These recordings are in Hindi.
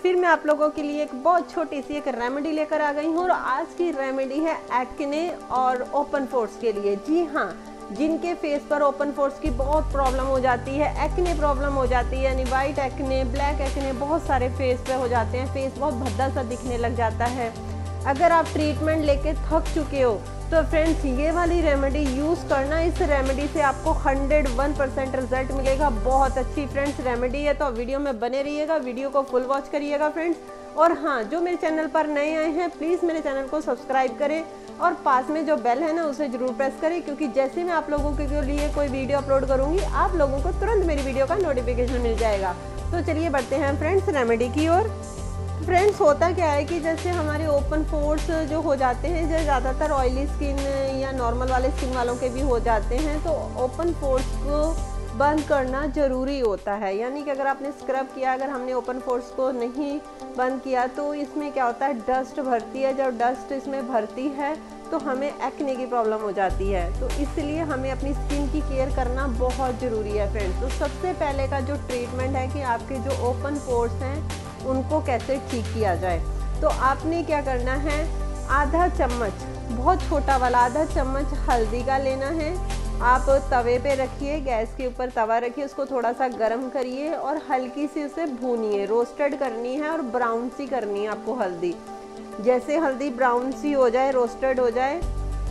फिर मैं आप लोगों के लिए एक बहुत छोटी सी एक रेमेडी लेकर आ गई हूँ और आज की रेमेडी है एक्ने और ओपन पोर्स के लिए। जी हाँ, जिनके फेस पर ओपन पोर्स की बहुत प्रॉब्लम हो जाती है, एक्ने प्रॉब्लम हो जाती है, यानी वाइट एक्ने, ब्लैक एक्ने बहुत सारे फेस पे हो जाते हैं, फेस बहुत भद्दा सा दिखने लग जाता है। अगर आप ट्रीटमेंट लेके थक चुके हो तो फ्रेंड्स ये वाली रेमेडी यूज़ करना। इस रेमेडी से आपको 101% रिजल्ट मिलेगा। बहुत अच्छी फ्रेंड्स रेमेडी है, तो वीडियो में बने रहिएगा, वीडियो को फुल वॉच करिएगा फ्रेंड्स। और हाँ, जो मेरे चैनल पर नए आए हैं प्लीज़ मेरे चैनल को सब्सक्राइब करें और पास में जो बेल है ना उसे ज़रूर प्रेस करें, क्योंकि जैसे मैं आप लोगों के लिए कोई वीडियो अपलोड करूँगी आप लोगों को तुरंत मेरी वीडियो का नोटिफिकेशन मिल जाएगा। तो चलिए बढ़ते हैं फ्रेंड्स रेमेडी की ओर। फ्रेंड्स होता क्या है कि जैसे हमारे ओपन पोर्स जो हो जाते हैं, जो ज़्यादातर ऑयली स्किन या नॉर्मल वाले स्किन वालों के भी हो जाते हैं, तो ओपन पोर्स को बंद करना ज़रूरी होता है। यानी कि अगर आपने स्क्रब किया, अगर हमने ओपन पोर्स को नहीं बंद किया तो इसमें क्या होता है, डस्ट भरती है। जब डस्ट इसमें भरती है तो हमें एक्ने की प्रॉब्लम हो जाती है। तो इसलिए हमें अपनी स्किन की केयर करना बहुत ज़रूरी है फ्रेंड्स। तो सबसे पहले का जो ट्रीटमेंट है कि आपके जो ओपन पोर्स हैं उनको कैसे ठीक किया जाए, तो आपने क्या करना है, आधा चम्मच, बहुत छोटा वाला आधा चम्मच हल्दी का लेना है। आप तवे पे रखिए, गैस के ऊपर तवा रखिए, उसको थोड़ा सा गर्म करिए और हल्की सी उसे भूनिए। रोस्टेड करनी है और ब्राउन सी करनी है आपको हल्दी। जैसे हल्दी ब्राउन सी हो जाए, रोस्टेड हो जाए,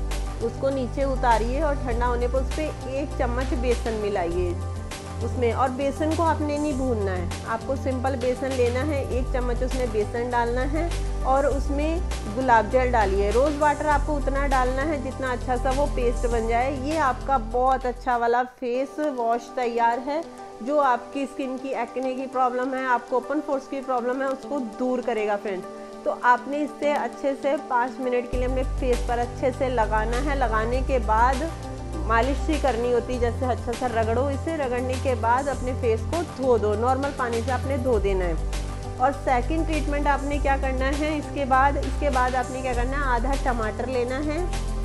उसको नीचे उतारिए और ठंडा होने पर उस पर 1 चम्मच बेसन मिलाइए उसमें। और बेसन को आपने नहीं भूनना है, आपको सिंपल बेसन लेना है, 1 चम्मच उसमें बेसन डालना है और उसमें गुलाब जल डालिए। रोज़ वाटर आपको उतना डालना है जितना अच्छा सा वो पेस्ट बन जाए। ये आपका बहुत अच्छा वाला फेस वॉश तैयार है, जो आपकी स्किन की एक्ने की प्रॉब्लम है, आपको ओपन पोर्स की प्रॉब्लम है, उसको दूर करेगा फ्रेंड्स। तो आपने इससे अच्छे से 5 मिनट के लिए अपने फेस पर अच्छे से लगाना है। लगाने के बाद मालिश सी करनी होती है, जैसे अच्छा सा रगड़ो। इसे रगड़ने के बाद अपने फेस को धो दो, नॉर्मल पानी से आपने धो देना है। और सेकंड ट्रीटमेंट आपने क्या करना है, इसके बाद आपने क्या करना है, आधा टमाटर लेना है।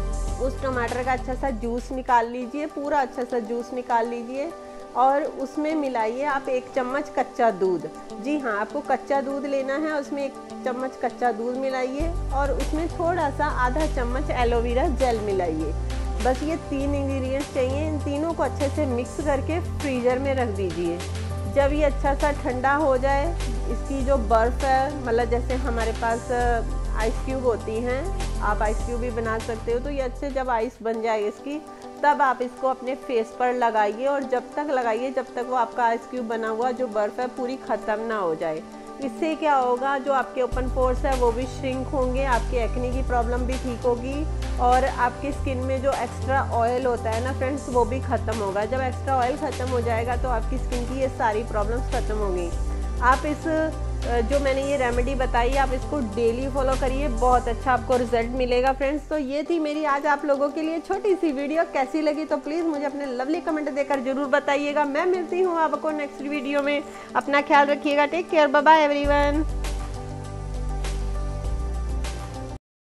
उस टमाटर का अच्छा सा जूस निकाल लीजिए, पूरा अच्छा सा जूस निकाल लीजिए और उसमें मिलाइए आप 1 चम्मच कच्चा दूध। जी हाँ, आपको कच्चा दूध लेना है, उसमें 1 चम्मच कच्चा दूध मिलाइए और उसमें थोड़ा सा आधा चम्मच एलोवेरा जेल मिलाइए। बस ये 3 इंग्रेडिएंट्स चाहिए। इन तीनों को अच्छे से मिक्स करके फ्रीज़र में रख दीजिए। जब ये अच्छा सा ठंडा हो जाए, इसकी जो बर्फ़ है, मतलब जैसे हमारे पास आइस क्यूब होती हैं, आप आइस क्यूब भी बना सकते हो, तो ये अच्छे जब आइस बन जाए इसकी, तब आप इसको अपने फेस पर लगाइए और जब तक लगाइए जब तक वो आपका आइस क्यूब बना हुआ जो बर्फ़ है पूरी ख़त्म ना हो जाए। इससे क्या होगा, जो आपके ओपन पोर्स है वो भी श्रिंक होंगे, आपके एक्ने की प्रॉब्लम भी ठीक होगी और आपकी स्किन में जो एक्स्ट्रा ऑयल होता है ना फ्रेंड्स, वो भी ख़त्म होगा। जब एक्स्ट्रा ऑयल ख़त्म हो जाएगा तो आपकी स्किन की ये सारी प्रॉब्लम्स ख़त्म होंगी। आप इस जो मैंने ये रेमेडी बताई आप इसको डेली फॉलो करिए, बहुत अच्छा आपको रिजल्ट मिलेगा फ्रेंड्स। तो ये थी मेरी आज आप लोगों के लिए छोटी सी वीडियो। कैसी लगी तो प्लीज़ मुझे अपने लवली कमेंट देकर जरूर बताइएगा। मैं मिलती हूँ आपको नेक्स्ट वीडियो में। अपना ख्याल रखिएगा। Take care, bye bye everyone.